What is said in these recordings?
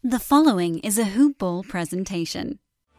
The following is a Hoop Ball presentation.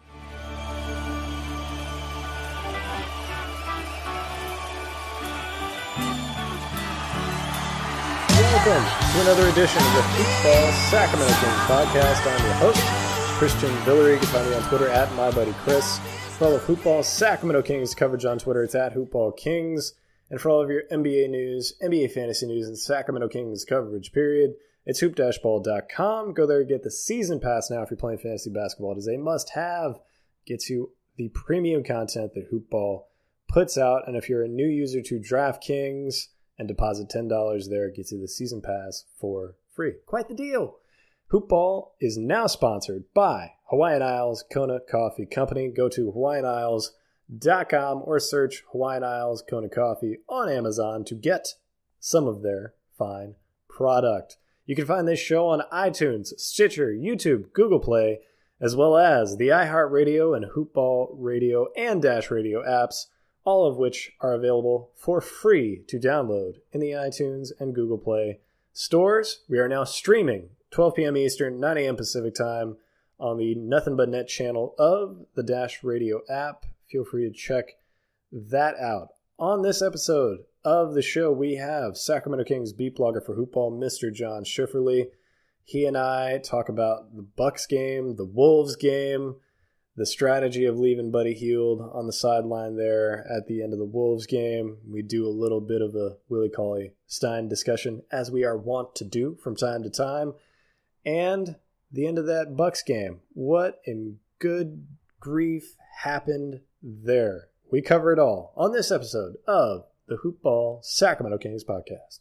Welcome to another edition of the Hoop Ball Sacramento Kings podcast. I'm your host, Christian Villere. You can find me on Twitter at MyBuddyChris. For all of Hoop Ball Sacramento Kings coverage on Twitter, it's at Hoop Ball Kings. And for all of your NBA news, NBA fantasy news, and Sacramento Kings coverage, period, it's hoop-ball.com. Go there and get the season pass now if you're playing fantasy basketball. It is a must-have. Gets you the premium content that Hoop Ball puts out. And if you're a new user to DraftKings and deposit $10 there, it gets you the season pass for free. Quite the deal. Hoop Ball is now sponsored by Hawaiian Isles Kona Coffee Company. Go to hawaiianisles.com or search Hawaiian Isles Kona Coffee on Amazon to get some of their fine product. You can find this show on iTunes, Stitcher, YouTube, Google Play, as well as the iHeartRadio and Hoop Ball Radio and Dash Radio apps, all of which are available for free to download in the iTunes and Google Play stores. We are now streaming 12 p.m. Eastern, 9 a.m. Pacific time on the Nothing But Net channel of the Dash Radio app. Feel free to check that out. On this episode of the show, we have Sacramento Kings beat blogger for Hoop Ball, Mr. John Schifferle. He and I talk about the Bucks game, the Wolves game, the strategy of leaving Buddy Hield on the sideline there at the end of the Wolves game. We do a little bit of a Willie Cauley-Stein discussion, as we are wont to do from time to time. And the end of that Bucks game. What in good grief happened there? We cover it all on this episode of the Hoop Ball Sacramento Kings podcast.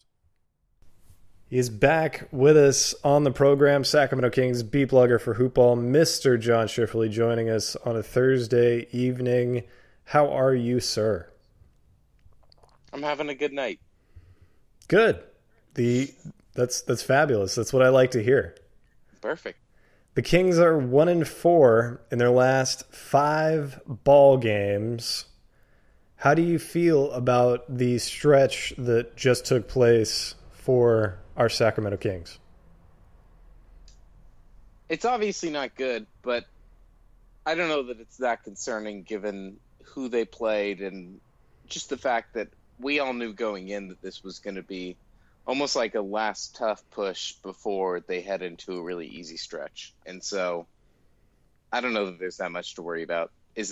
He is back with us on the program, Sacramento Kings beat blogger for Hoop Ball, Mr. John Schifferle, joining us on a Thursday evening. How are you, sir? I'm having a good night. Good. That's fabulous. That's what I like to hear. Perfect. The Kings are 1-4 in their last 5 ball games. How do you feel about the stretch that just took place for our Sacramento Kings? It's obviously not good, but I don't know that it's that concerning given who they played and just the fact that we all knew going in that this was going to be almost like a last tough push before they head into a really easy stretch. And so I don't know that there's that much to worry about.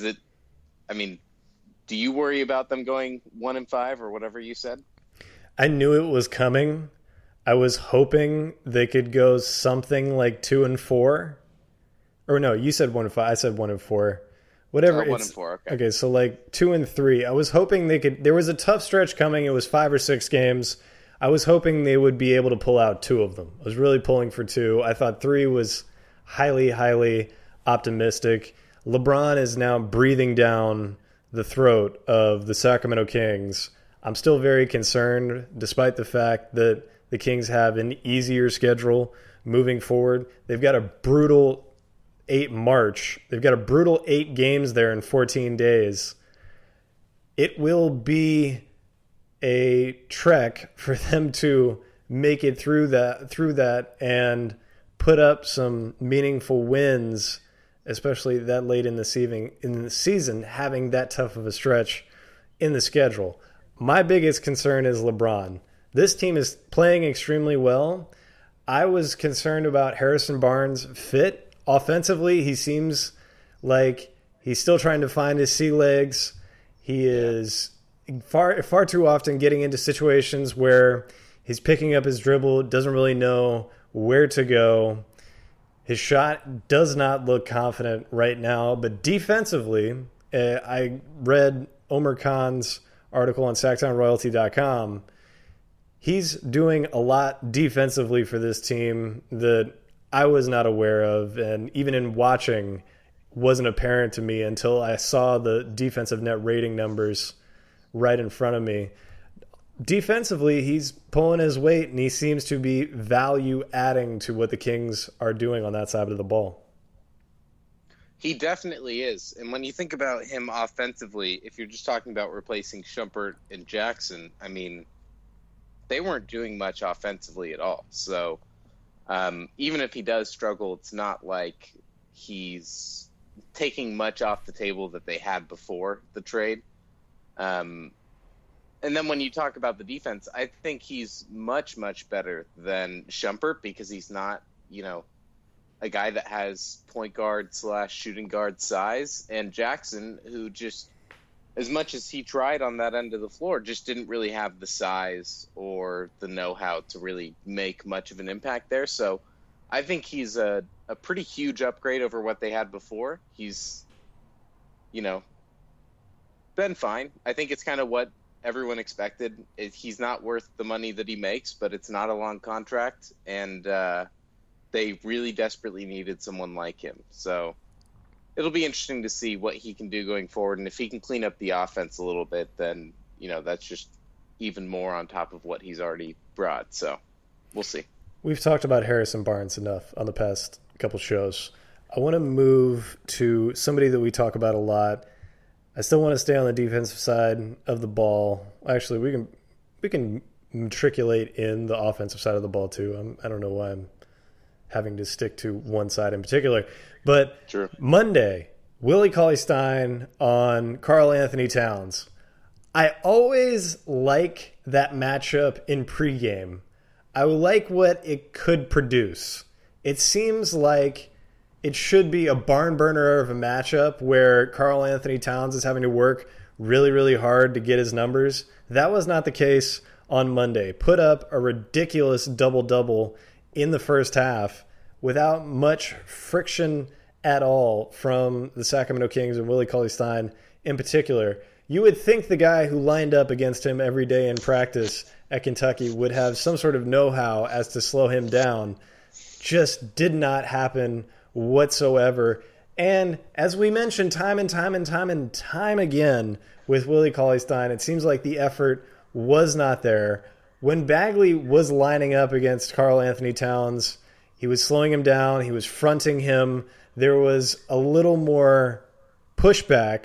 Do you worry about them going 1-5 or whatever you said? I knew it was coming. I was hoping they could go something like 2-4. Or no, you said 1-5. I said 1-4. Whatever. 1-4. Okay, so like 2-3. I was hoping they could. There was a tough stretch coming. It was 5 or 6 games. I was hoping they would be able to pull out 2 of them. I was really pulling for 2. I thought 3 was highly, highly optimistic. LeBron is now breathing down the throat of the Sacramento Kings. I'm still very concerned, despite the fact that the Kings have an easier schedule moving forward. They've got a brutal 8 March. They've got a brutal 8 games there in 14 days. It will be a trek for them to make it through that and put up some meaningful wins, especially that late in the season, having that tough of a stretch in the schedule. My biggest concern is LeBron. This team is playing extremely well. I was concerned about Harrison Barnes' fit. Offensively, he seems like he's still trying to find his sea legs. He is far too often getting into situations where he's picking up his dribble, doesn't really know where to go. His shot does not look confident right now, but defensively, I read Omer Khan's article on SacktownRoyalty.com. He's doing a lot defensively for this team that I was not aware of, and even in watching, wasn't apparent to me until I saw the defensive net rating numbers right in front of me. Defensively, he's pulling his weight, and he seems to be value adding to what the Kings are doing on that side of the ball. He definitely is. And when you think about him offensively, if you're just talking about replacing Shumpert and Jackson, I mean, they weren't doing much offensively at all. So Even if he does struggle, it's not like he's taking much off the table that they had before the trade. And then when you talk about the defense, I think he's much, much better than Schumpert because he's not, a guy that has point guard / shooting guard size. And Jackson, who just, as much as he tried on that end of the floor, just didn't really have the size or the know-how to really make much of an impact there. So I think he's a pretty huge upgrade over what they had before. He's, been fine. I think it's kind of what everyone expected. He's not worth the money that he makes, but it's not a long contract, and they really desperately needed someone like him. So it'll be interesting to see what he can do going forward, and if he can clean up the offense a little bit, then that's just even more on top of what he's already brought. So we'll see. We've talked about Harrison Barnes enough on the past couple shows. I want to move to somebody that we talk about a lot. I still want to stay on the defensive side of the ball. Actually, we can matriculate in the offensive side of the ball too. I don't know why I'm having to stick to one side in particular. But sure. Monday, Willie Cauley-Stein on Karl Anthony Towns. I always like that matchup in pregame. I like what it could produce. It seems like it should be a barn burner of a matchup where Karl Anthony Towns is having to work really, really hard to get his numbers. That was not the case on Monday. Put up a ridiculous double-double in the first half without much friction at all from the Sacramento Kings and Willie Cauley-Stein in particular. You would think the guy who lined up against him every day in practice at Kentucky would have some sort of know-how as to slow him down. Just did not happen whatsoever. And as we mentioned time and time again with Willie Cauley-Stein, it seems like the effort was not there. When Bagley was lining up against Karl Anthony Towns, he was slowing him down, he was fronting him. There was a little more pushback,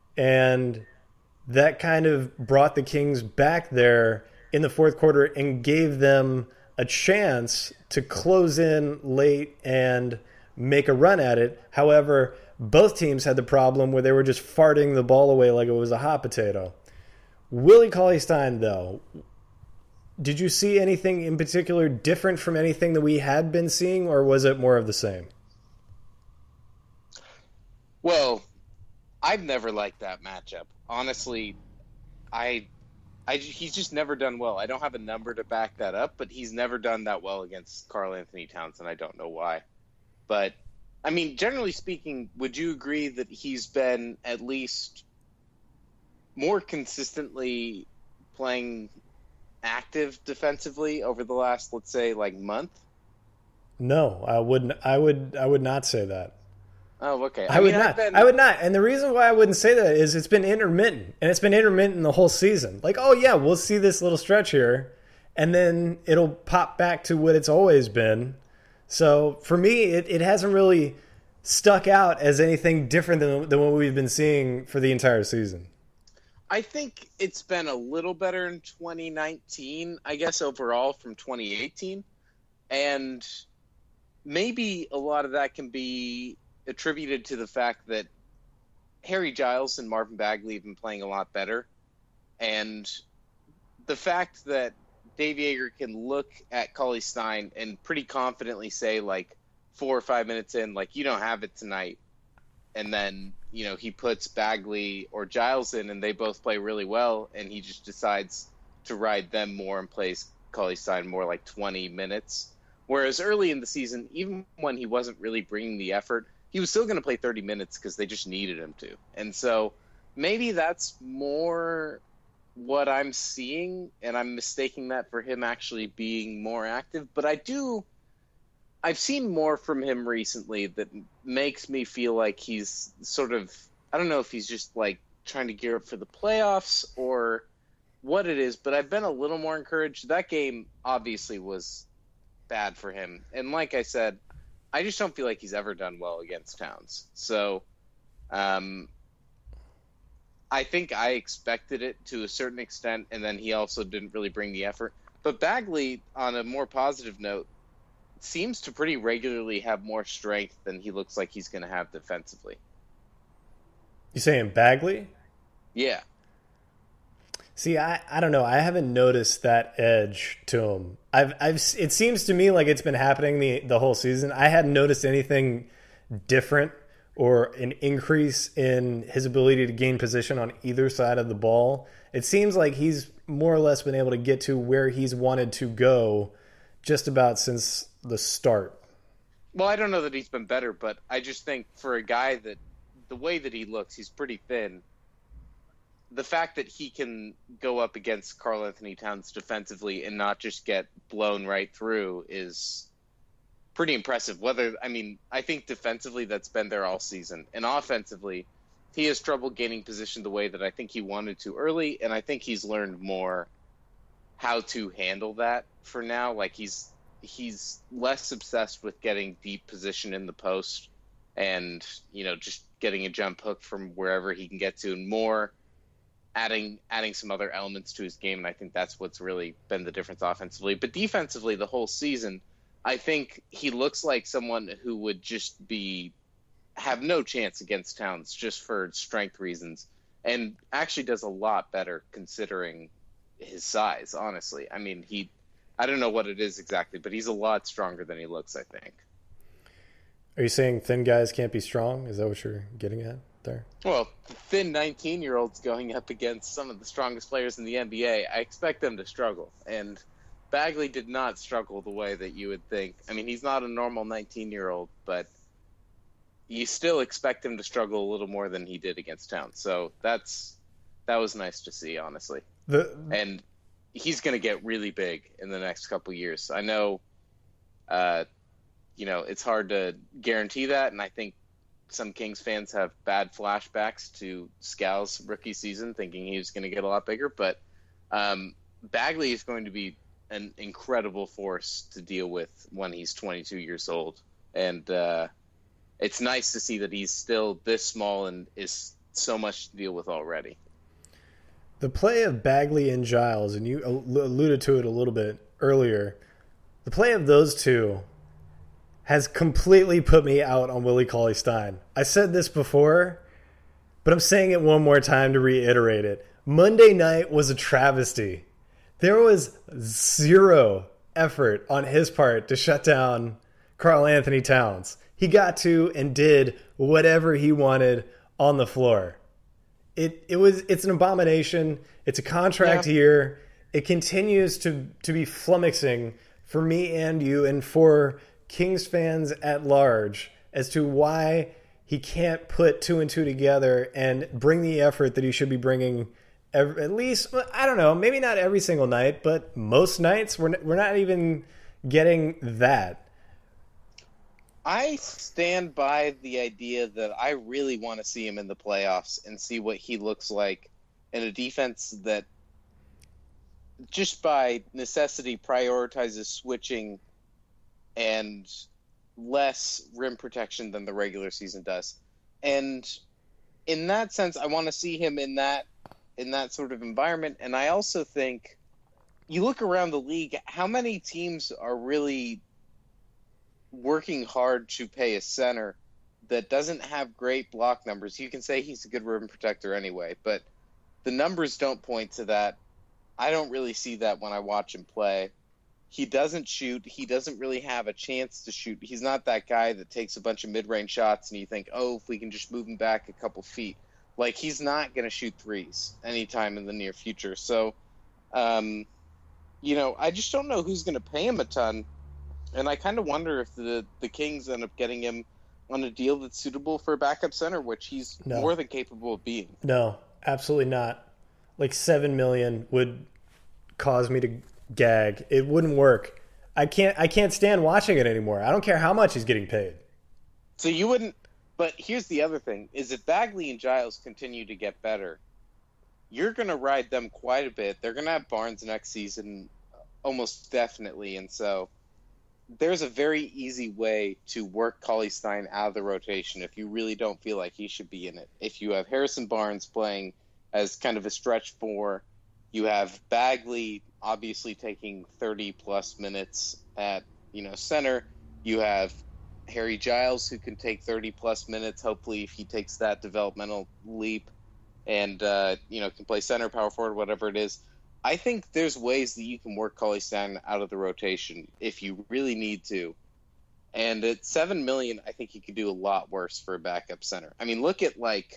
and that kind of brought the Kings back there in the fourth quarter and gave them a chance to close in late and make a run at it. However, both teams had the problem where they were just farting the ball away like it was a hot potato. Willie Cauley-Stein, though, did you see anything in particular different from anything that we had been seeing, or was it more of the same? Well, I've never liked that matchup. Honestly, he's just never done well. I don't have a number to back that up, but he's never done that well against Karl Anthony Towns, and I don't know why. But, I mean, generally speaking, would you agree that he's been at least more consistently playing active defensively over the last, let's say, month? No, I wouldn't. I would not say that. Oh, okay. I would not. And the reason why I wouldn't say that is it's been intermittent, and it's been intermittent the whole season. Oh yeah, we'll see this little stretch here, and then it'll pop back to what it's always been. So for me, it hasn't really stuck out as anything different than what we've been seeing for the entire season. I think it's been a little better in 2019, I guess, overall from 2018. And maybe a lot of that can be attributed to the fact that Harry Giles and Marvin Bagley have been playing a lot better. And the fact that Dave Yeager can look at Cauley-Stein and pretty confidently say, 4 or 5 minutes in, you don't have it tonight. And then, he puts Bagley or Giles in and they both play really well, and he just decides to ride them more and plays Cauley-Stein more 20 minutes. Whereas early in the season, even when he wasn't really bringing the effort, he was still going to play 30 minutes because they just needed him to. And so maybe that's more what I'm seeing, and I'm mistaking that for him actually being more active. But I've seen more from him recently that makes me feel like he's sort of, I don't know if he's just trying to gear up for the playoffs or what it is, but I've been a little more encouraged. That game obviously was bad for him. And like I said, I just don't feel like he's ever done well against Towns. So, I think I expected it to a certain extent, and then he also didn't really bring the effort. But Bagley, on a more positive note, seems to pretty regularly have more strength than he looks like he's going to have defensively. You saying Bagley? Yeah. See, I don't know. I haven't noticed that edge to him. It seems to me like it's been happening the whole season. I hadn't noticed anything different or an increase in his ability to gain position on either side of the ball. It seems like he's more or less been able to get to where he's wanted to go just about since the start. Well, I don't know that he's been better, but I just think for a guy that the way that he looks, he's pretty thin. The fact that he can go up against Karl Anthony Towns defensively and not just get blown right through is pretty impressive. I think defensively that's been there all season. And offensively, he has trouble gaining position the way that I think he wanted to early, and I think he's learned more how to handle that for now. Like he's less obsessed with getting deep position in the post and, just getting a jump hook from wherever he can get to, and more adding some other elements to his game, and I think that's what's really been the difference offensively. But defensively, the whole season, I think he looks like someone who would just have no chance against Towns just for strength reasons, and actually does a lot better considering his size, honestly. I mean, I don't know what it is exactly, but he's a lot stronger than he looks, I think. Are you saying thin guys can't be strong? Is that what you're getting at there? Well, thin 19-year-olds going up against some of the strongest players in the NBA, I expect them to struggle. And Bagley did not struggle the way that you would think. I mean, he's not a normal 19-year-old, but you still expect him to struggle a little more than he did against Towns. So that was nice to see, honestly. And he's going to get really big in the next couple years. I know, it's hard to guarantee that, and I think some Kings fans have bad flashbacks to Scal's rookie season, thinking he was going to get a lot bigger. But Bagley is going to be an incredible force to deal with when he's 22 years old. And it's nice to see that he's still this small and is so much to deal with already. The play of Bagley and Giles, and you alluded to it a little bit earlier, the play of those two has completely put me out on Willie Cauley-Stein. I said this before, but I'm saying it one more time to reiterate it. Monday night was a travesty. There was zero effort on his part to shut down Karl Anthony Towns. He got to and did whatever he wanted on the floor. It's an abomination. It's a contract year. It continues to be flummoxing for me and you and for Kings fans at large as to why he can't put two and two together and bring the effort that he should be bringing at least, I don't know, maybe not every single night, but most nights we're not even getting that. I stand by the idea that I really want to see him in the playoffs and see what he looks like in a defense that just by necessity prioritizes switching and less rim protection than the regular season does. And in that sense, I want to see him in that sort of environment. And I also think you look around the league, how many teams are really working hard to pay a center that doesn't have great block numbers? You can say he's a good rim protector anyway, but the numbers don't point to that. I don't really see that when I watch him play. He doesn't shoot. He doesn't really have a chance to shoot. He's not that guy that takes a bunch of mid-range shots and you think, oh, if we can just move him back a couple feet. Like, he's not going to shoot threes anytime in the near future. So, I just don't know who's going to pay him a ton. And I kind of wonder if the Kings end up getting him on a deal that's suitable for a backup center, which he's more than capable of being. No, absolutely not. Like $7 million would cause me to gag. It wouldn't work. I can't stand watching it anymore. I don't care how much he's getting paid. So you wouldn't. But here's the other thing: is if Bagley and Giles continue to get better, you're going to ride them quite a bit. They're going to have Barnes next season, almost definitely, and so there's a very easy way to work Cauley-Stein out of the rotation if you really don't feel like he should be in it. If you have Harrison Barnes playing as kind of a stretch four, you have Bagley obviously taking 30-plus minutes at center. You have Harry Giles, who can take 30-plus minutes, hopefully, if he takes that developmental leap, and, can play center, power forward, whatever it is. I think there's ways that you can work Cauley-Stein out of the rotation if you really need to. And at $7 million, I think you could do a lot worse for a backup center. I mean, look at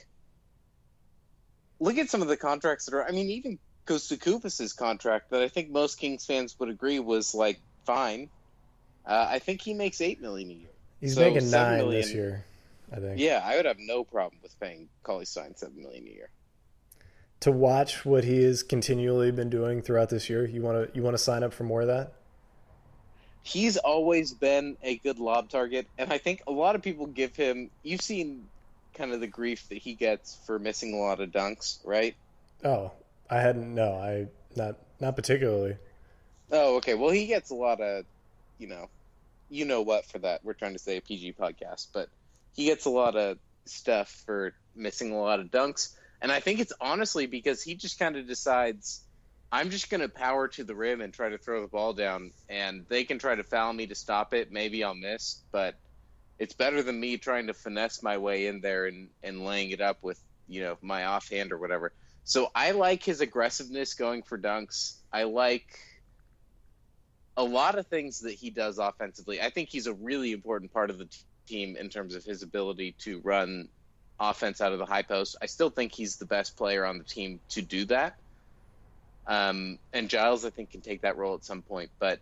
some of the contracts that are. I mean, even Kostakoupis' contract that I think most Kings fans would agree was fine. I think he makes $8 million a year. He's making $9 million this year, I think. Yeah, I would have no problem with paying Cauley-Stein $7 million a year. To watch what he has continually been doing throughout this year, you want to sign up for more of that? He's always been a good lob target, and I think a lot of people give him. You've seen kind of the grief that he gets for missing a lot of dunks, right? Oh, I hadn't. No, I not particularly. Oh, okay. Well, he gets a lot of, you know what for that. We're trying to say a PG podcast, but he gets a lot of stuff for missing a lot of dunks. And I think it's honestly because he just kind of decides, I'm just going to power to the rim and try to throw the ball down, and they can try to foul me to stop it. Maybe I'll miss, but it's better than me trying to finesse my way in there and laying it up with, my offhand or whatever. So I like his aggressiveness going for dunks. I like a lot of things that he does offensively. I think he's a really important part of the team in terms of his ability to run offense out of the high post. I still think he's the best player on the team to do that. And Giles, I think, can take that role at some point. But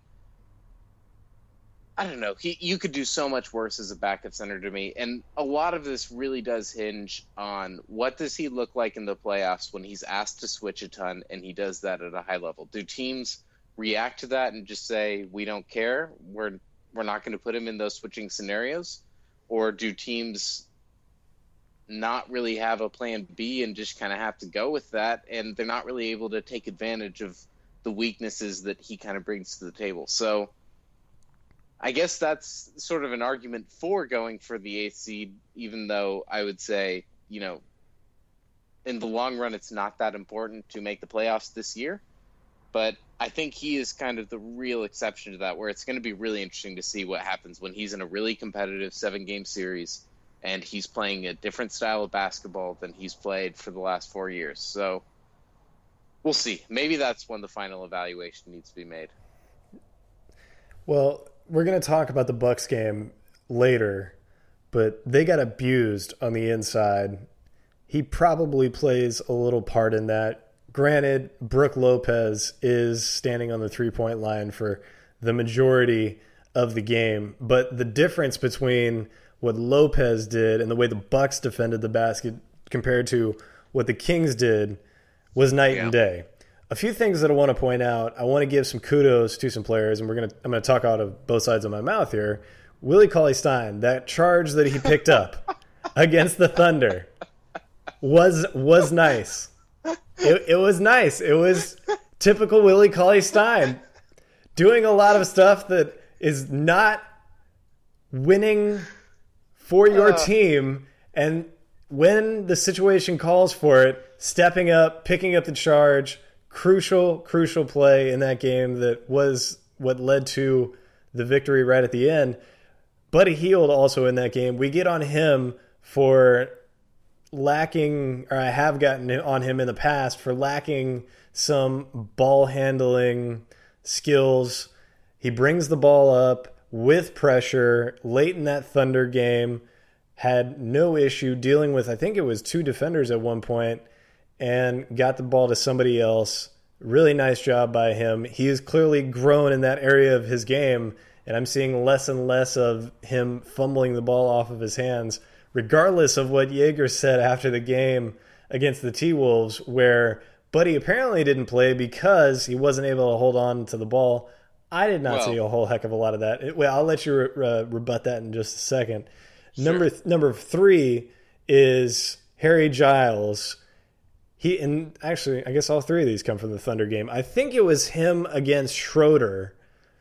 I don't know. You could do so much worse as a backup center to me. And a lot of this really does hinge on what does he look like in the playoffs when he's asked to switch a ton and he does that at a high level. Do teams react to that and just say, we don't care, we're not going to put him in those switching scenarios? Or do teams not really have a plan B and just kind of have to go with that, and they're not really able to take advantage of the weaknesses that he kind of brings to the table? So I guess that's sort of an argument for going for the 8th seed, even though I would say, in the long run, it's not that important to make the playoffs this year. But I think he is kind of the real exception to that, where it's going to be really interesting to see what happens when he's in a really competitive 7-game series and he's playing a different style of basketball than he's played for the last 4 years. So we'll see. Maybe that's when the final evaluation needs to be made. Well, we're going to talk about the Bucks game later, but they got abused on the inside. He probably plays a little part in that. Granted, Brook Lopez is standing on the three-point line for the majority of the game, but the difference between what Lopez did and the way the Bucks defended the basket compared to what the Kings did was night and day. A few things that I want to point out. I want to give some kudos to some players, and I'm going to talk out of both sides of my mouth here. Willie Cauley-Stein, that charge that he picked up against the Thunder was nice. It was nice. It was typical Willie Cauley-Stein doing a lot of stuff that is not winning for your team, and when the situation calls for it, stepping up, picking up the charge, crucial play in that game that was what led to the victory right at the end. Buddy Hield also in that game. We get on him for lacking, or I have gotten on him in the past for lacking some ball handling skills. He brings the ball up with pressure late in that Thunder game, had no issue dealing with, I think it was 2 defenders at one point, and got the ball to somebody else. Really nice job by him. He has clearly grown in that area of his game, and I'm seeing less and less of him fumbling the ball off of his hands, regardless of what Jaeger said after the game against the T-Wolves, where Buddy apparently didn't play because he wasn't able to hold on to the ball. I did not see a whole heck of a lot of that. I'll let you rebut that in just a second. Sure. Number 3 is Harry Giles. And actually, I guess all 3 of these come from the Thunder game. I think it was him against Schroeder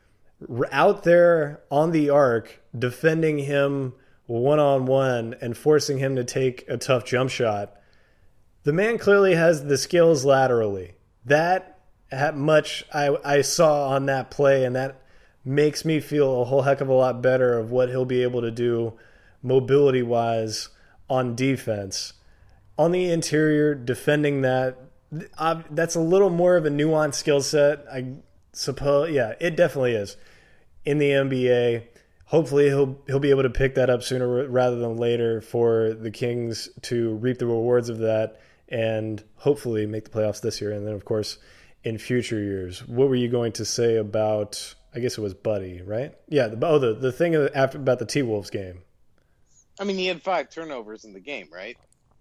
out there on the arc, defending him one-on-one and forcing him to take a tough jump shot. The man clearly has the skills laterally. That much I saw on that play, and that makes me feel a whole heck of a lot better of what he'll be able to do mobility-wise on defense. On the interior, defending that's a little more of a nuanced skill set, I suppose. Yeah, it definitely is. In the NBA, hopefully he'll be able to pick that up sooner rather than later for the Kings to reap the rewards of that and hopefully make the playoffs this year and then, of course, in future years. What were you going to say about, I guess it was Buddy, right? Yeah, the thing about the T-Wolves game. I mean, he had 5 turnovers in the game, right?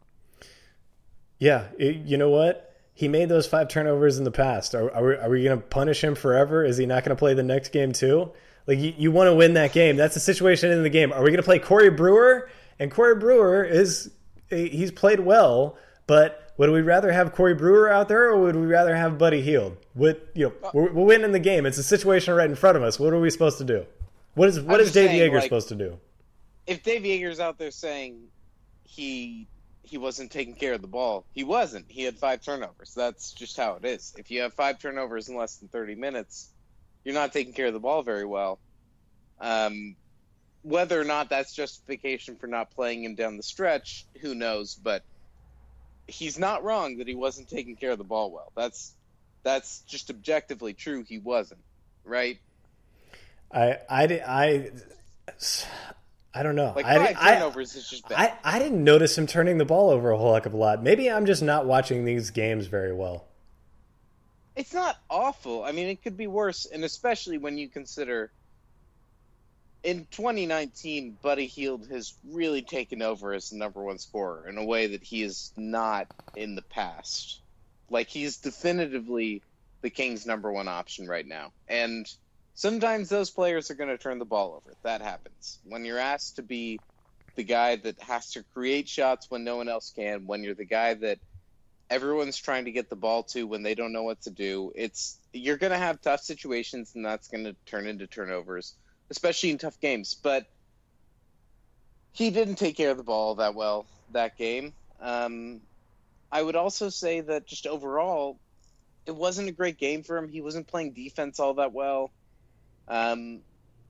Yeah, you know what? He made those 5 turnovers in the past. Are we going to punish him forever? Is he not going to play the next game too? Like, you want to win that game. That's the situation in the game. Are we going to play Corey Brewer? And Corey Brewer he's played well, but would we rather have Corey Brewer out there or would we rather have Buddy Hield? We're winning the game. It's a situation right in front of us. What are we supposed to do? What is Dave Yeager supposed to do? If Dave Yeager's out there saying he wasn't taking care of the ball, he wasn't. He had 5 turnovers. That's just how it is. If you have 5 turnovers in less than 30 minutes, you're not taking care of the ball very well. Whether or not that's justification for not playing him down the stretch, who knows? But he's not wrong that he wasn't taking care of the ball well. That's just objectively true. He wasn't, right? I don't know. Like 5 turnovers is just bad. I didn't notice him turning the ball over a whole heck of a lot. Maybe I'm just not watching these games very well. It's not awful. I mean, it could be worse, and especially when you consider in 2019, Buddy Hield has really taken over as the number 1 scorer in a way that he is not in the past. Like, he's definitively the Kings' number 1 option right now. And sometimes those players are going to turn the ball over. That happens. When you're asked to be the guy that has to create shots when no one else can, when you're the guy that everyone's trying to get the ball to when they don't know what to do, you're going to have tough situations, and that's going to turn into turnovers, especially in tough games. But he didn't take care of the ball that well that game. I would also say that just overall, it wasn't a great game for him. He wasn't playing defense all that well. And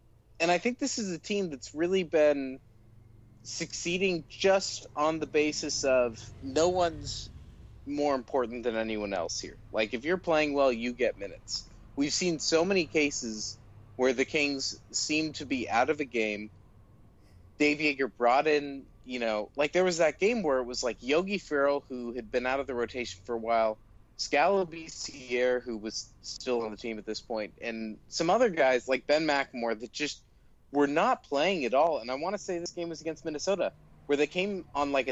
I think this is a team that's really been succeeding just on the basis of no one's more important than anyone else here. Like, if you're playing well, you get minutes. We've seen so many cases where the Kings seem to be out of a game. Dave Yeager brought in, like there was that game where it was like Yogi Ferrell, who had been out of the rotation for a while, Scalaby Sierre, who was still on the team at this point, and some other guys like Ben McLemore that just were not playing at all. And I want to say this game was against Minnesota, where they came on like a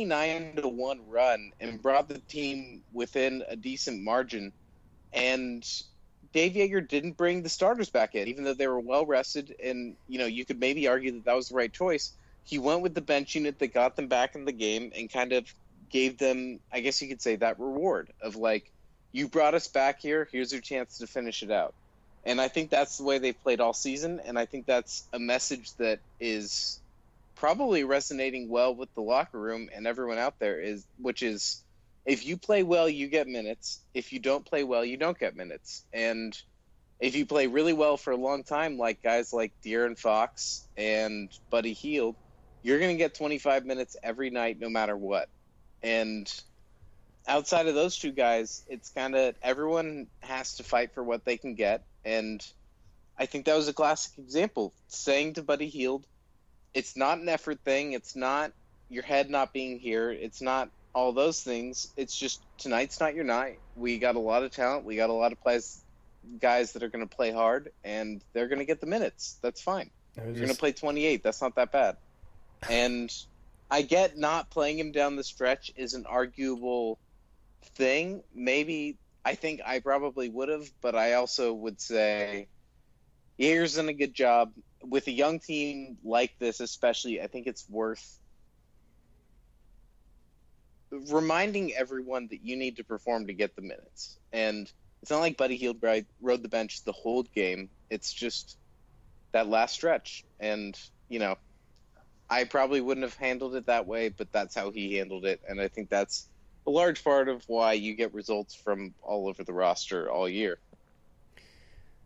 29-1 run and brought the team within a decent margin. And Dave Yeager didn't bring the starters back in, even though they were well rested. And, you could maybe argue that was the right choice. He went with the bench unit that got them back in the game and kind of gave them, I guess you could say, that reward of like, you brought us back here, here's your chance to finish it out. And I think that's the way they've played all season, and I think that's a message that is probably resonating well with the locker room and everyone out there, which is, if you play well, you get minutes. If you don't play well, you don't get minutes. And if you play really well for a long time, like guys like De'Aaron Fox and Buddy Hield, you're going to get 25 minutes every night no matter what. And outside of those two guys, it's kind of everyone has to fight for what they can get. And I think that was a classic example. Saying to Buddy Hield, it's not an effort thing. It's not your head not being here. It's not all those things. It's just tonight's not your night. We got a lot of talent. We got a lot of guys that are going to play hard, and they're going to get the minutes. That's fine. You're going to play 28. That's not that bad. And I get not playing him down the stretch is an arguable thing. Maybe I think I probably would have, but I also would say Yeager's done a good job. With a young team like this especially, I think it's worth reminding everyone that you need to perform to get the minutes. And it's not like Buddy Hield rode the bench the whole game. It's just that last stretch. And, I probably wouldn't have handled it that way, but that's how he handled it. And I think that's a large part of why you get results from all over the roster all year.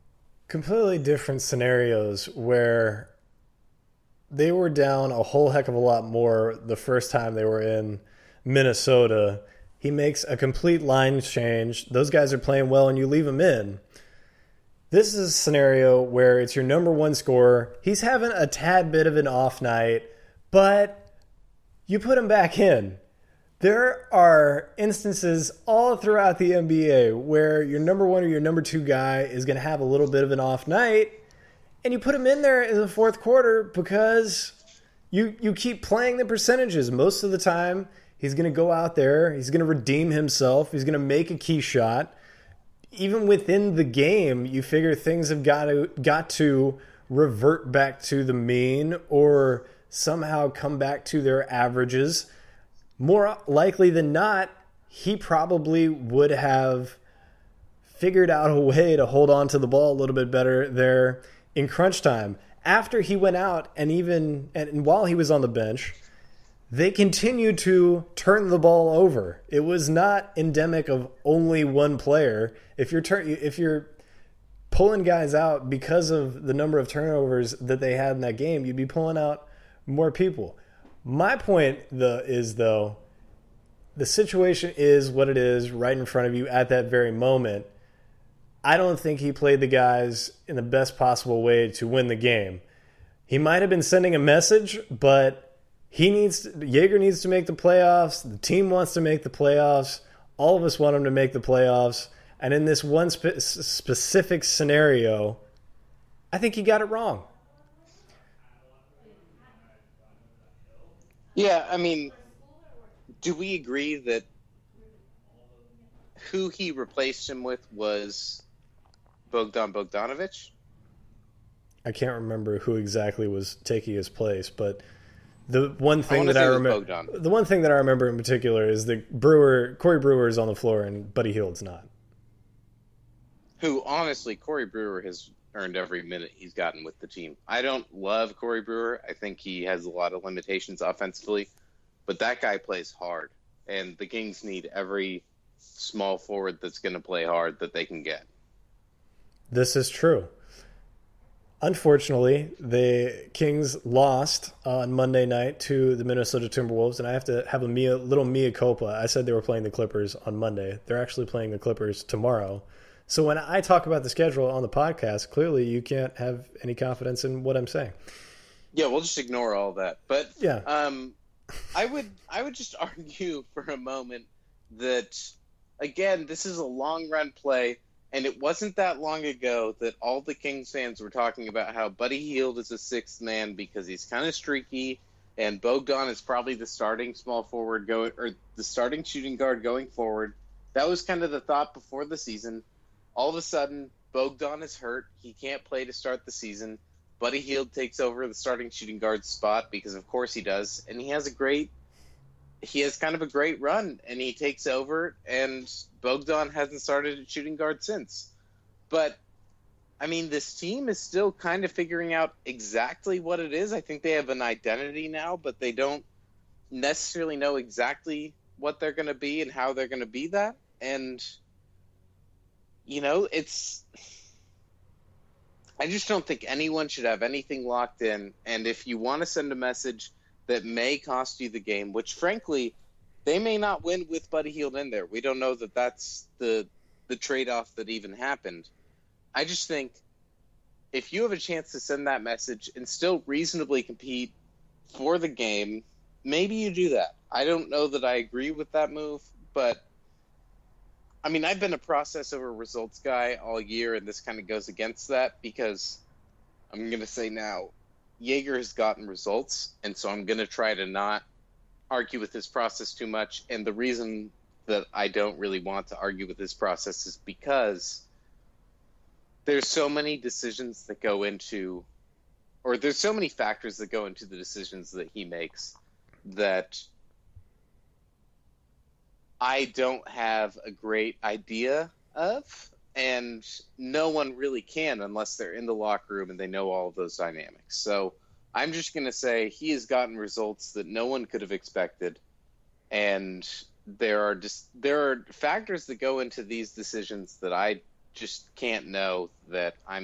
completely different scenarios where they were down a whole heck of a lot more the first time they were in Minnesota. He makes a complete line change. Those guys are playing well, and you leave them in. This is a scenario where it's your number one scorer. He's having a tad bit of an off night, but you put him back in. There are instances all throughout the NBA where your number one or your number two guy is going to have a little bit of an off night, and you put him in there in the fourth quarter because you keep playing the percentages. Most of the time, he's going to go out there, he's going to redeem himself, he's going to make a key shot. Even within the game, you figure things have got to revert back to the mean or somehow come back to their averages. More likely than not, he probably would have figured out a way to hold on to the ball a little bit better there in crunch time. After he went out and while he was on the bench, they continued to turn the ball over. It was not endemic of only one player. If you're pulling guys out because of the number of turnovers that they had in that game, you'd be pulling out more people. My point is the situation is what it is right in front of you at that very moment. I don't think he played the guys in the best possible way to win the game. He might have been sending a message, but Jaeger needs to make the playoffs. The team wants to make the playoffs. All of us want him to make the playoffs. And in this one specific scenario, I think he got it wrong. Yeah, I mean, do we agree that who he replaced him with was Bogdan Bogdanovic? I can't remember who exactly was taking his place, but the one thing that I remember in particular is that Corey Brewer is on the floor and Buddy Hield's not. Who, honestly, Corey Brewer has earned every minute he's gotten with the team. I don't love Corey Brewer. I think he has a lot of limitations offensively, but that guy plays hard, and the Kings need every small forward that's going to play hard that they can get. This is true. Unfortunately, the Kings lost on Monday night to the Minnesota Timberwolves, and I have to have a little mea culpa. I said they were playing the Clippers on Monday. They're actually playing the Clippers tomorrow. So when I talk about the schedule on the podcast, clearly you can't have any confidence in what I'm saying. Yeah, we'll just ignore all that. But yeah, I would just argue for a moment that, again, this is a long-run play. And it wasn't that long ago that all the Kings fans were talking about how Buddy Hield is a sixth man because he's kind of streaky, and Bogdan is probably the starting small forward or the starting shooting guard going forward. That was kind of the thought before the season. All of a sudden, Bogdan is hurt. He can't play to start the season. Buddy Hield takes over the starting shooting guard spot because, of course, he does, and he has kind of a great run, and he takes over, and Bogdan hasn't started at shooting guard since. But, I mean, this team is still kind of figuring out exactly what it is. I think they have an identity now, but they don't necessarily know exactly what they're going to be and how they're going to be that. And, you know, I just don't think anyone should have anything locked in. And if you want to send a message that may cost you the game, which frankly, they may not win with Buddy Hield in there. We don't know that that's the trade-off that even happened. I just think if you have a chance to send that message and still reasonably compete for the game, maybe you do that. I don't know that I agree with that move, but I mean, I've been a process over results guy all year, and this kind of goes against that because I'm going to say now, Jaeger has gotten results, and so I'm going to try to not argue with his process too much. And the reason that I don't really want to argue with his process is because there's so many decisions that go into, or there's so many factors that go into the decisions that he makes that I don't have a great idea of. And no one really can unless they're in the locker room and they know all of those dynamics. So I'm just going to say he has gotten results that no one could have expected. And there are factors that go into these decisions that I just can't know, that I'm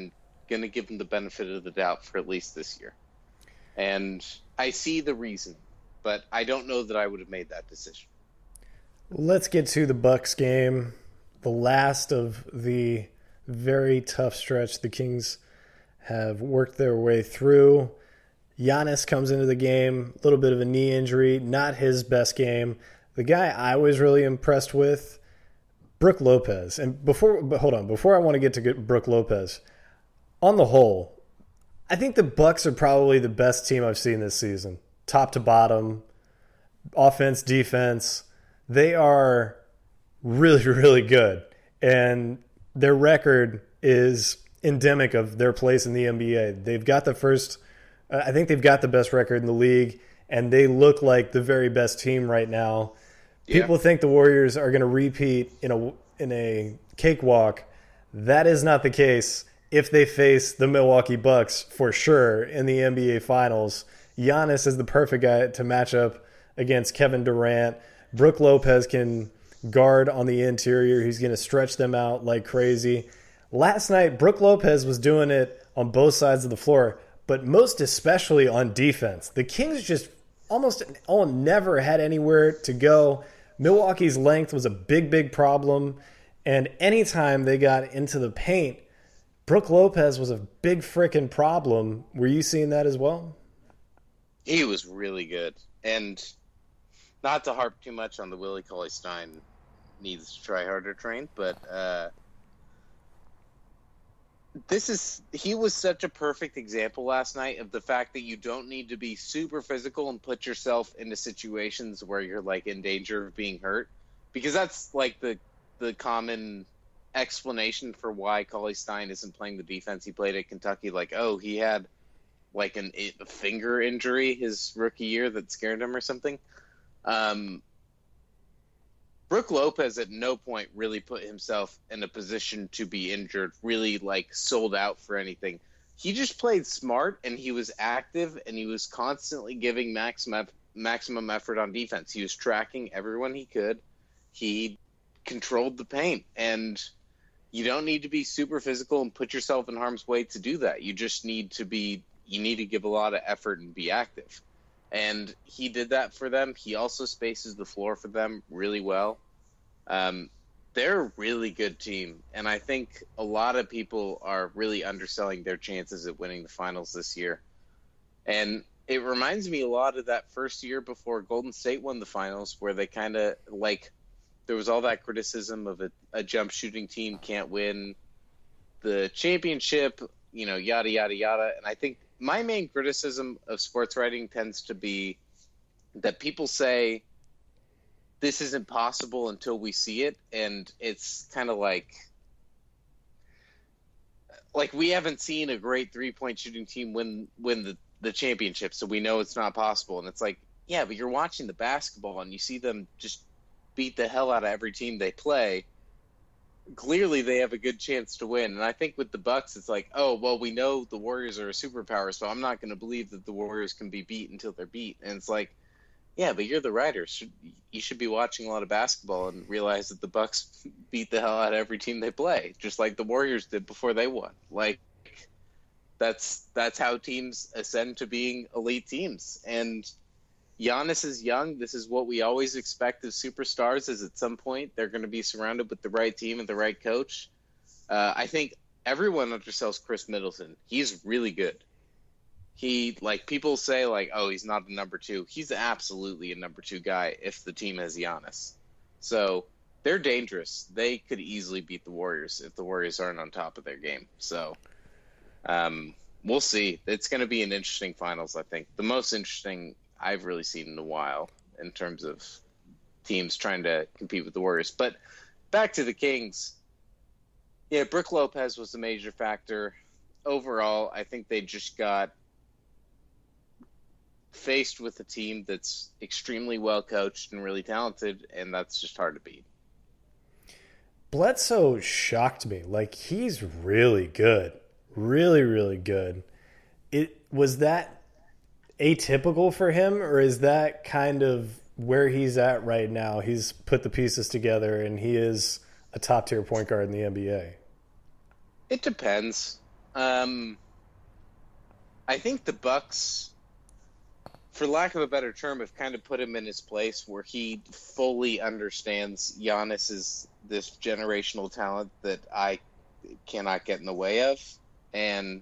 going to give him the benefit of the doubt for at least this year. And I see the reason, but I don't know that I would have made that decision. Let's get to the Bucks game, the last of the very tough stretch the Kings have worked their way through. Giannis comes into the game, a little bit of a knee injury, not his best game. The guy I was really impressed with, Brook Lopez. And before I want to get to Brook Lopez, on the whole, I think the Bucks are probably the best team I've seen this season, top to bottom, offense, defense. They are really, really good. And their record is endemic of their place in the NBA. They've got I think they've got the best record in the league, and they look like the very best team right now. Yeah. People think the Warriors are going to repeat in a cakewalk. That is not the case if they face the Milwaukee Bucks for sure in the NBA Finals. Giannis is the perfect guy to match up against Kevin Durant. Brook Lopez can guard on the interior. He's going to stretch them out like crazy. Last night, Brook Lopez was doing it on both sides of the floor, but most especially on defense. The Kings just almost never had anywhere to go. Milwaukee's length was a big, big problem, and anytime they got into the paint, Brook Lopez was a big freaking problem. Were you seeing that as well? He was really good. And not to harp too much on the Willie Cauley-Stein needs to try harder train, but he was such a perfect example last night of the fact that you don't need to be super physical and put yourself into situations where you're like in danger of being hurt, because that's like the common explanation for why Cauley-Stein isn't playing the defense he played at Kentucky. Like, oh, he had like a finger injury his rookie year that scared him or something. Brook Lopez at no point really put himself in a position to be injured, really like sold out for anything. He just played smart, and he was active, and he was constantly giving maximum effort on defense. He was tracking everyone he could. He controlled the paint, and you don't need to be super physical and put yourself in harm's way to do that. You just need to give a lot of effort and be active. And he did that for them. He also spaces the floor for them really well. They're a really good team, and I think a lot of people are really underselling their chances at winning the finals this year. And it reminds me a lot of that first year before Golden State won the finals, where they kind of like there was all that criticism of a jump shooting team can't win the championship, yada, yada, yada. And I think my main criticism of sports writing tends to be that people say this isn't possible until we see it. And it's kind of like we haven't seen a great 3-point shooting team win the championship, so we know it's not possible. And it's like, yeah, but you're watching the basketball and you see them just beat the hell out of every team they play. Clearly they have a good chance to win. And I think with the Bucks, it's like, oh, well, we know the Warriors are a superpower, so I'm not going to believe that the Warriors can be beat until they're beat. And it's like, yeah, but you're the writers. You should be watching a lot of basketball and realize that the Bucks beat the hell out of every team they play, just like the Warriors did before they won. Like, that's how teams ascend to being elite teams. And Giannis is young. This is what we always expect of superstars, is at some point they're going to be surrounded with the right team and the right coach. I think everyone undersells Chris Middleton. He's really good. People say oh, he's not a number 2. He's absolutely a number 2 guy if the team has Giannis. So they're dangerous. They could easily beat the Warriors if the Warriors aren't on top of their game. So we'll see. It's going to be an interesting finals, I think. The most interesting I've really seen in a while in terms of teams trying to compete with the Warriors. But back to the Kings. Yeah, Brook Lopez was a major factor. Overall, I think they just got faced with a team that's extremely well coached and really talented, and that's just hard to beat. Bledsoe shocked me. He's really good. Really, really good. Was that atypical for him, or is that kind of where he's at right now? He's put the pieces together, and he is a top-tier point guard in the NBA. It depends. I think the Bucks, for lack of a better term, have kind of put him in his place where he fully understands Giannis is this generational talent that I cannot get in the way of. And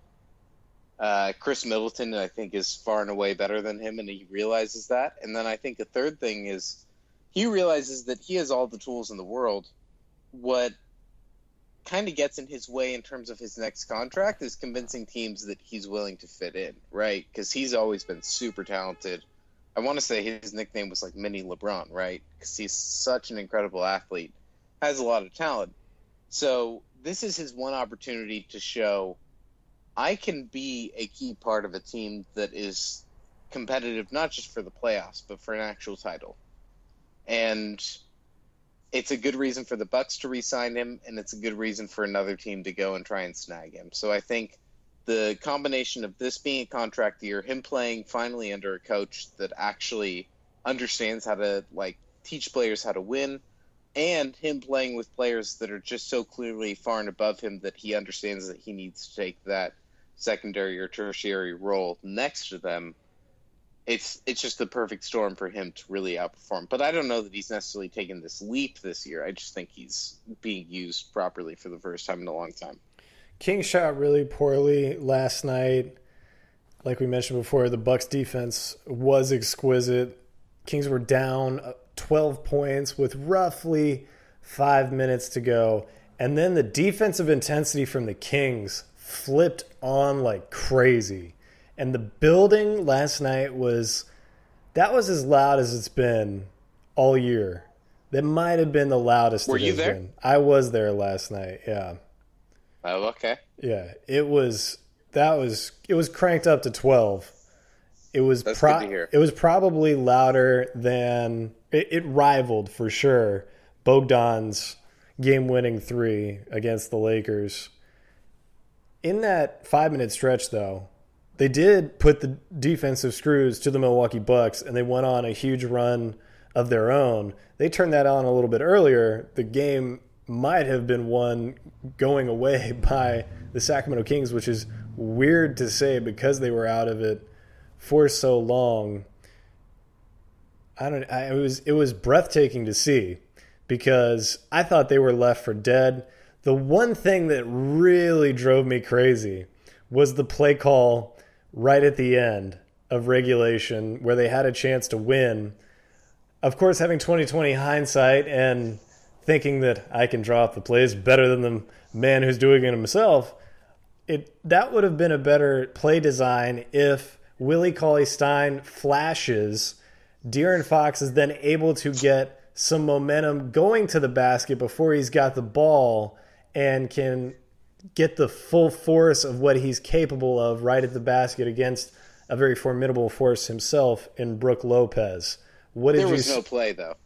Chris Middleton, I think, is far and away better than him, and he realizes that. And then I think a third thing is he realizes that he has all the tools in the world. What kind of gets in his way in terms of his next contract is convincing teams that he's willing to fit in, right? Because he's always been super talented. I want to say his nickname was like Mini LeBron, right? Because he's such an incredible athlete, has a lot of talent. So this is his one opportunity to show I can be a key part of a team that is competitive, not just for the playoffs, but for an actual title. And it's a good reason for the Bucks to re-sign him, and it's a good reason for another team to go and try and snag him. So I think the combination of this being a contract year, him playing finally under a coach that actually understands how to teach players how to win, and him playing with players that are just so clearly far and above him that he understands that he needs to take that secondary or tertiary role next to them. It's just the perfect storm for him to really outperform. But I don't know that he's necessarily taken this leap this year. I just think he's being used properly for the first time in a long time. King shot really poorly last night. Like we mentioned before, the Bucks defense was exquisite. Kings were down 12 points with roughly 5 minutes to go. And then the defensive intensity from the Kings flipped on like crazy. And the building last night was as loud as it's been all year. That might have been the loudest Were it you has there? been. I was there last night, yeah. Oh, okay. Yeah, it was cranked up to 12. That's good to hear. It was probably louder than it rivaled for sure Bogdan's game-winning 3 against the Lakers. In that 5-minute stretch, though, they did put the defensive screws to the Milwaukee Bucks, and they went on a huge run of their own. They turned that on a little bit earlier. The game might have been won going away by the Sacramento Kings, which is weird to say because they were out of it for so long. It was breathtaking to see because I thought they were left for dead. The one thing that really drove me crazy was the play call right at the end of regulation where they had a chance to win. Of course, having 20/20 hindsight and thinking that I can draw up the plays better than the man who's doing it himself, that would have been a better play design if Willie Cauley-Stein flashes. De'Aaron Fox is then able to get some momentum going to the basket before he's got the ball and can get the full force of what he's capable of right at the basket against a very formidable force himself in Brook Lopez. There was no play, though.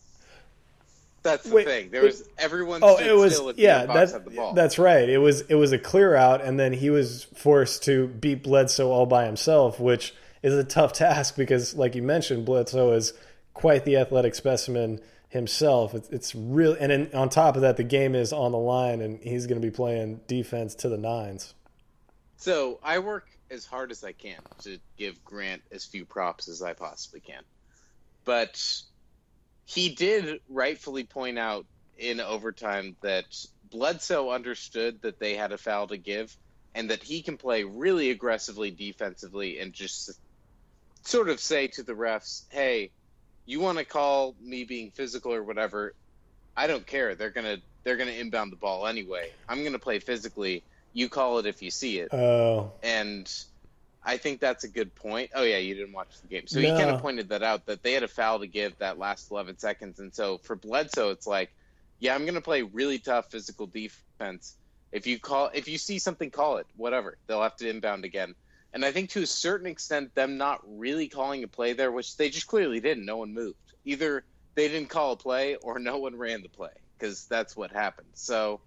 That's the thing. Everyone stood still if Fox had the ball. That's right. It was a clear out, and then he was forced to beat Bledsoe all by himself, which is a tough task because, like you mentioned, Bledsoe is quite the athletic specimen himself. It's real, and on top of that, the game is on the line, and he's going to be playing defense to the nines. So I work as hard as I can to give Grant as few props as I possibly can, but he did rightfully point out in overtime that Bledsoe understood that they had a foul to give, and that he can play really aggressively defensively and just sort of say to the refs, "Hey, you want to call me being physical or whatever, I don't care. They're gonna inbound the ball anyway. I'm gonna play physically. You call it if you see it." Oh. And I think that's a good point. Oh yeah, you didn't watch the game. So No. he kind of pointed that out, that they had a foul to give that last 11 seconds. And so for Bledsoe, it's like, yeah, I'm gonna play really tough physical defense. If you see something, call it. Whatever. They'll have to inbound again. And I think to a certain extent, them not really calling a play there, which they just clearly didn't. No one moved. Either they didn't call a play or no one ran the play, because that's what happened. So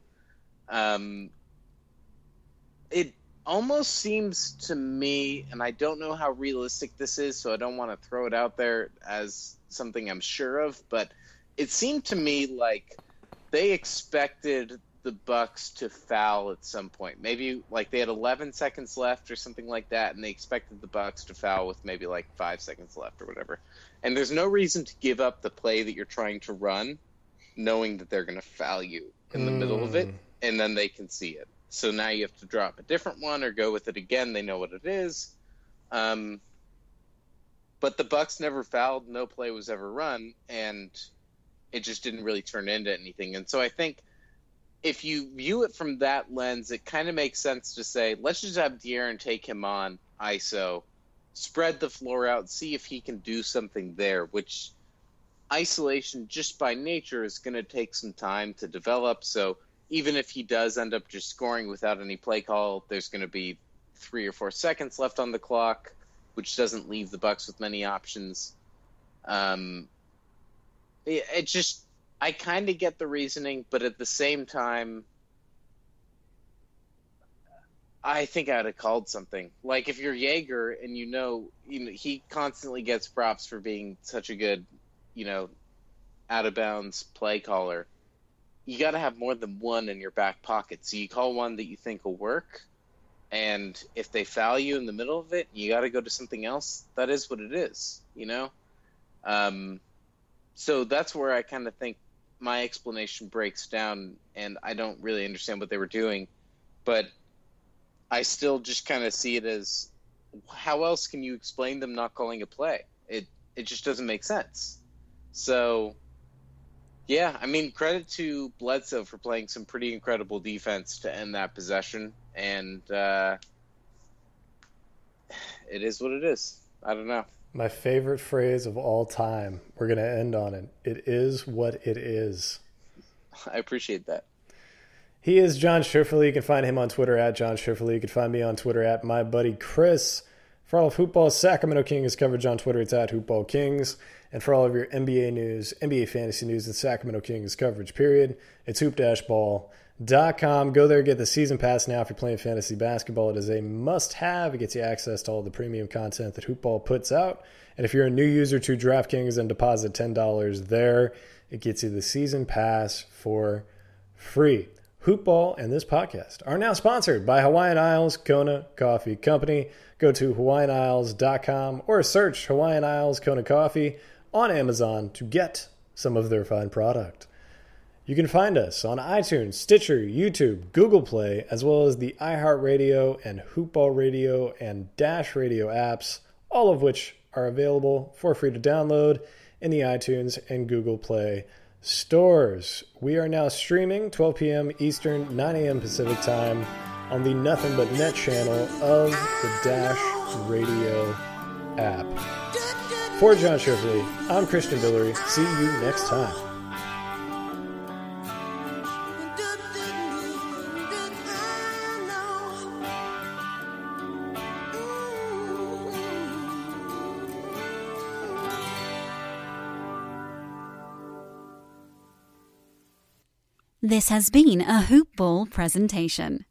it almost seems to me, and I don't know how realistic this is, so I don't want to throw it out there as something I'm sure of, but it seemed to me like they expected the Bucks to foul at some point. Maybe like they had 11 seconds left or something like that, and they expected the Bucks to foul with maybe like 5 seconds left or whatever. And there's no reason to give up the play that you're trying to run, knowing that they're going to foul you in the middle of it, and then they can see it. So now you have to drop a different one or go with it again. They know what it is. But the Bucks never fouled. No play was ever run, and it just didn't really turn into anything. And so I think if you view it from that lens, it kind of makes sense to say, let's just have De'Aaron take him on ISO, spread the floor out, see if he can do something there, which isolation just by nature is going to take some time to develop. So even if he does end up just scoring without any play call, there's going to be 3 or 4 seconds left on the clock, which doesn't leave the Bucks with many options. It just, I kind of get the reasoning, but at the same time, I think I would have called something. Like if you're Jaeger and you know he constantly gets props for being such a good, out of bounds play caller. You got to have more than one in your back pocket. So you call one that you think will work, and if they foul you in the middle of it, you got to go to something else. That is what it is, So that's where I kind of think my explanation breaks down, and I don't really understand what they were doing, but I still just kind of see it as, how else can you explain them not calling a play? It just doesn't make sense. So, yeah, I mean, credit to Bledsoe for playing some pretty incredible defense to end that possession, and it is what it is. I don't know. My favorite phrase of all time. We're going to end on it. It is what it is. I appreciate that. He is John Schifferle. You can find him on Twitter at John Schifferle. You can find me on Twitter at MyBuddyChris. For all of Hoopball's Sacramento Kings coverage on Twitter, it's at Hoopball Kings. And for all of your NBA news, NBA fantasy news, and Sacramento Kings coverage, period, it's hoop-ball.com. Go there, get the season pass now if you're playing fantasy basketball. It is a must-have. It gets you access to all the premium content that Hoopball puts out. And if you're a new user to DraftKings and deposit $10 there, it gets you the season pass for free. Hoopball and this podcast are now sponsored by Hawaiian Isles Kona Coffee Company. Go to hawaiianisles.com or search Hawaiian Isles Kona Coffee on Amazon to get some of their fine product. You can find us on iTunes, Stitcher, YouTube, Google Play, as well as the iHeartRadio and Hoopball Radio and Dash Radio apps, all of which are available for free to download in the iTunes and Google Play stores. We are now streaming 12 p.m. Eastern, 9 a.m. Pacific time on the Nothing But Net channel of the Dash Radio app. For John Schifferle, I'm Christian Villere. See you next time. This has been a Hoop Ball presentation.